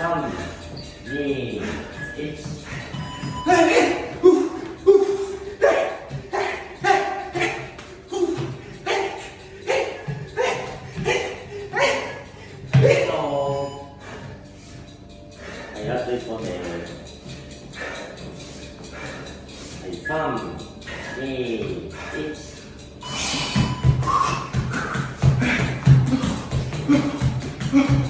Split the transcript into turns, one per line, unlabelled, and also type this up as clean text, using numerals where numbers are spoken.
3、2、1。はい、ラスト1本です。はい、3、2、1。
うん。